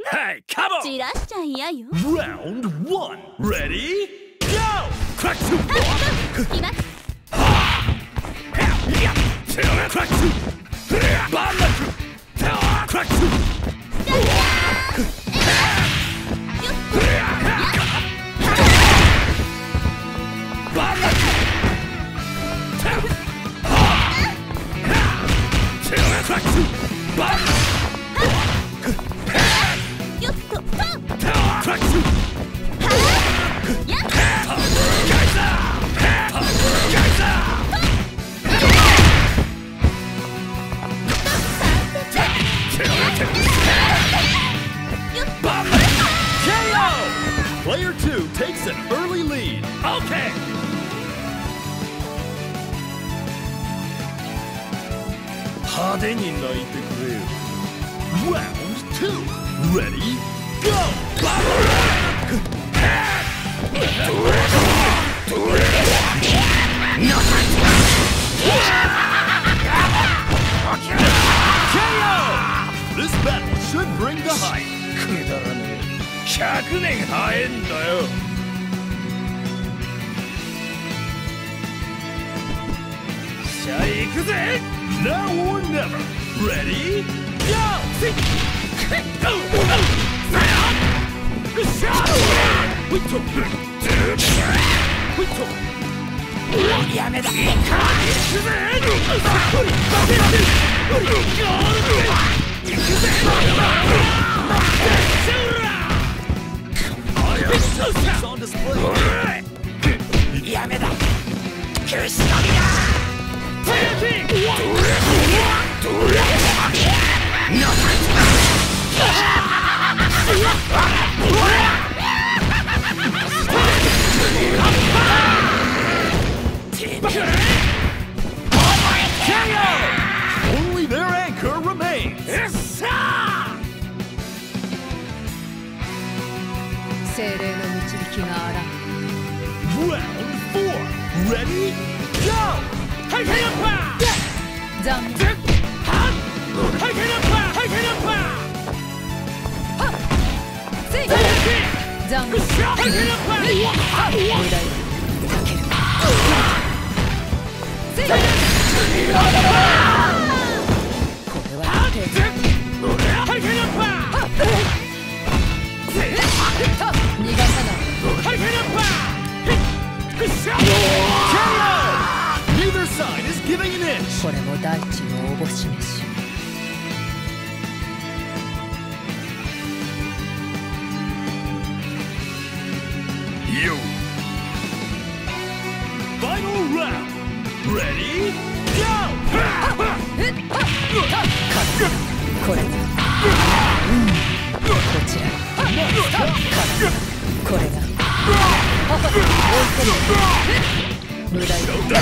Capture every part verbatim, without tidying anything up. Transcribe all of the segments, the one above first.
Hey, come on! 散らしちゃ嫌よ。 Round one. Ready? Go! Crack two! います。 Crack two! Banlaku! Crack two! Banlaku! Crack two! Banlaku! Crack two! K O! Player two takes an early lead. Okay. Round two. Ready? Go! K O! This battle should bring the hype. ひゃくねん早えんだよ。じゃあ行くぜ。Now or never. Ready? Go!やめだ。行くぜ。行くぜ。やめだ。決死のみだ。Only their anchor remains. 精霊の導きがあらん。 Round four. Ready? Go! 残念。残念。無駄よ。これは手。逃がさない。 Neither side is giving an inch. これも大地のおぼし飯。 You. Final round. Ready? Go! これが。こちら。これが。無駄よ。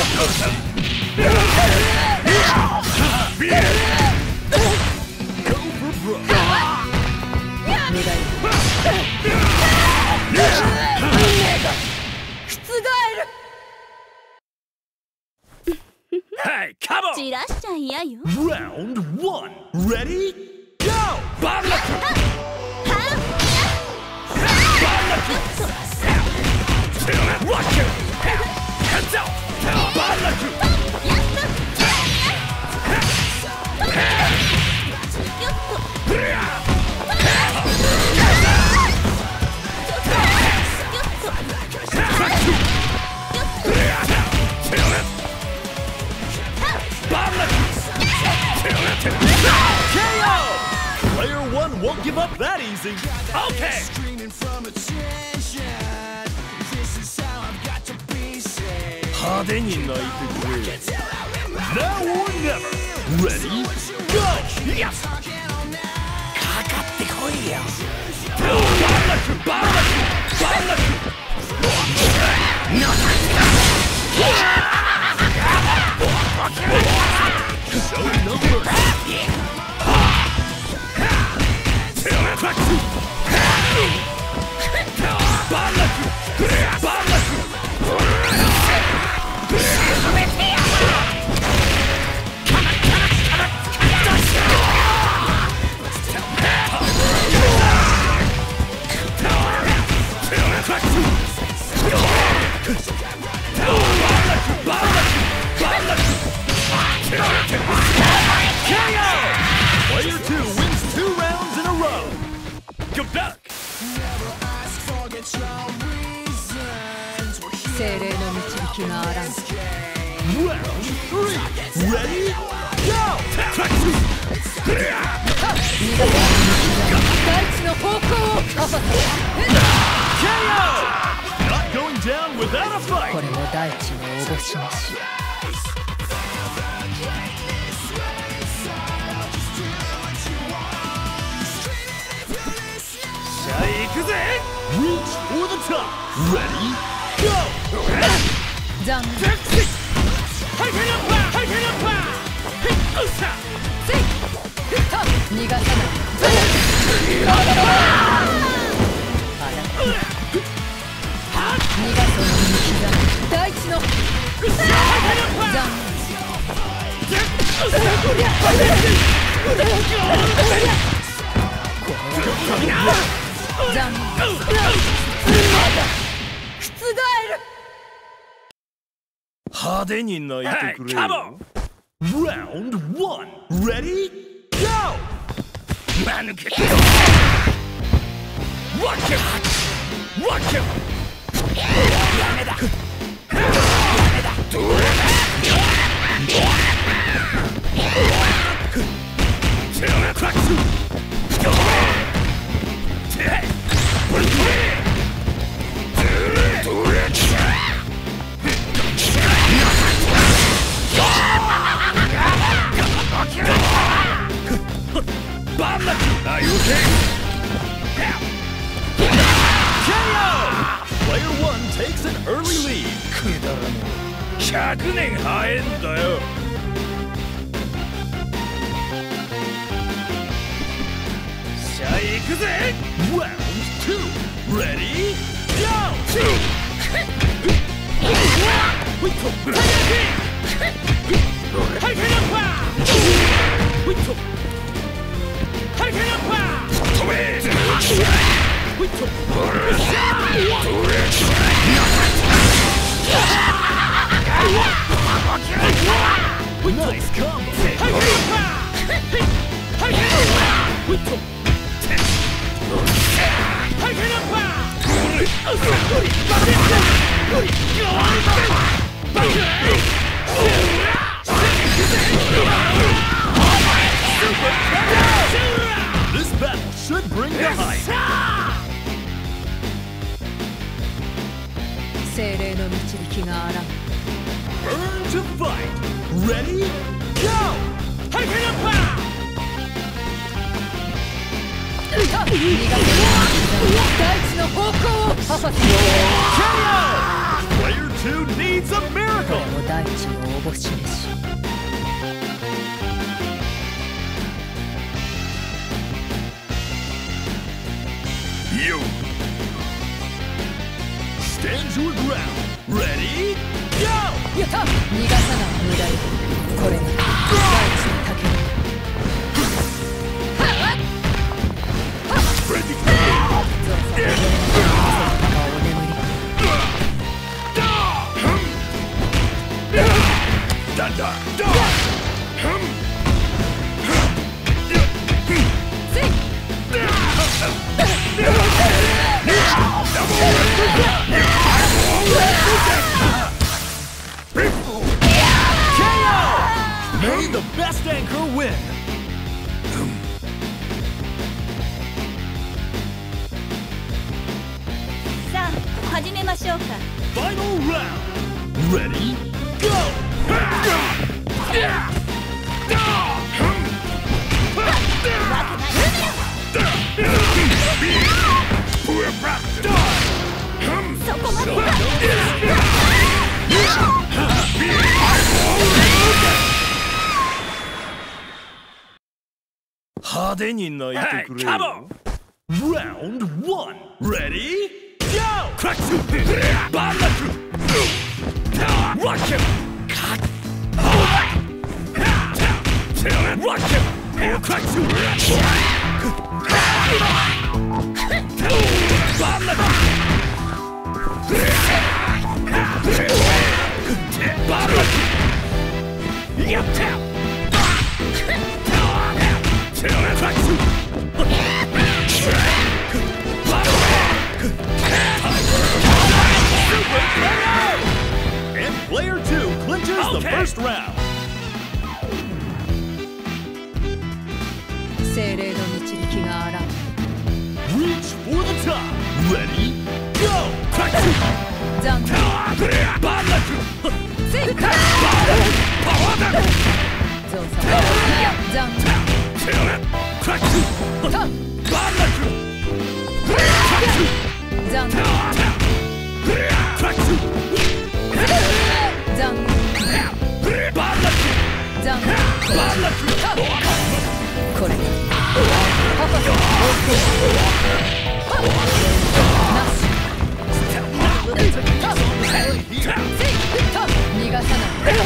Go for broke. 無駄よ。 Hey, come on! 散らしちゃ嫌よ。 Round one. Ready? Go! Banlaku! Banlaku! Watch it! Heads out! Banlaku! K O! Player one won't give up that easy. Okay. Now or never. Ready? Go! Yes. かかってこいよ。Banlaku! Banlaku! Banlaku! Show no mercy. Banlaku! Banlaku! Banlaku! Round three. Ready? Go! 大地の方向を合わせ K O! Not going down without a こ fight. れも大地のおぼし召し Reach for the top. Ready? Go! 残念 逃がさないあなた逃がそうに刻む大地の残念残念覆る派手に泣いてくれよ。Round one. Ready? Go! 間抜け。Watch it! Watch it! ダメだ。ダメだ。どれだ。テラクラックス。どれ。テ。どれ。どれ。Are you okay? K O! Player one takes an early lead. ひゃくねん早えんだよ。さあ行くぜ。Round two. Ready? Go! Nice combo. This battle should bring the hype. 精霊の導きがあらん Burn to fight. Ready? Go! Hurricane Power! 逃がせ大地の方向を合わせ K O! Player two needs a こ miracle. れも大地のおぼし召し You stand your ground. Ready? Go! やった逃がさない無駄よこれが大地の竹 Ready? ゾウさんお眠り Da da da. Hum. K O! May the best anchor win. さあ始めましょうか Final round. Ready? Go! Hum. そこまで派手に泣いてくれよ。Round one. Ready? Go! Crack two. Bomb the crew. Watch him. Cut. Watch him. Crack two. Bomb the crew. Bomb the crew. Yep, tap. Crack two. And player two clinches the への導きがあらん。 Reach for the top. Ready? Go! 残念。 バンラクせいか。 パワーダウンゾウ様。残念。 セオレクラックと。 バンラク残念。 クラック残念。 バンラク残念。 バンラクこれ。パパと。なし。逃がさない。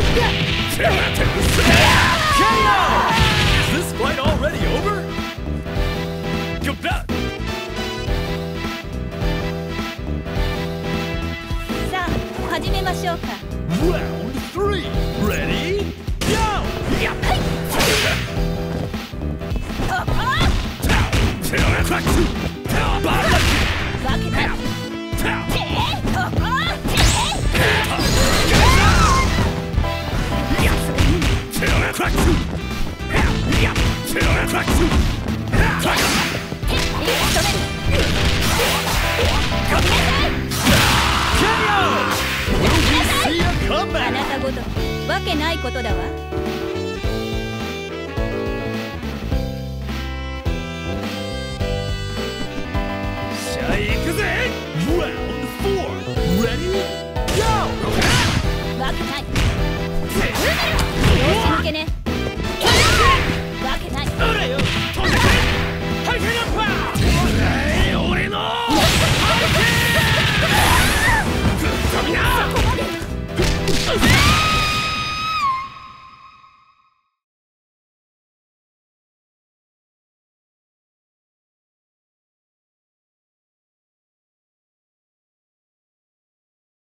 Is this fight already over? Go back! さあ始めましょうか。 Round three! Ready? Go! Yeah. Crack two! Bottom! わけない。 Crack two! Crack two! Will we see a あ comeback? なたごとわけないことだわ。 さあ行くぜ Round four! Ready? Go! わけない。様子向けね。